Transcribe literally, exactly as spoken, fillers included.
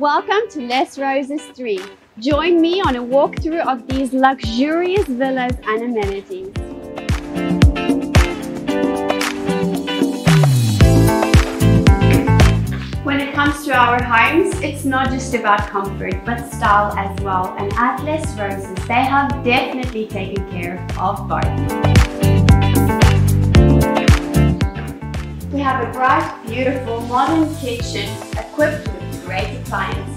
Welcome to Les Roses three. Join me on a walkthrough of these luxurious villas and amenities. When it comes to our homes, it's not just about comfort, but style as well. And at Les Roses, they have definitely taken care of both. We have a bright, beautiful, modern kitchen equipped with great appliances.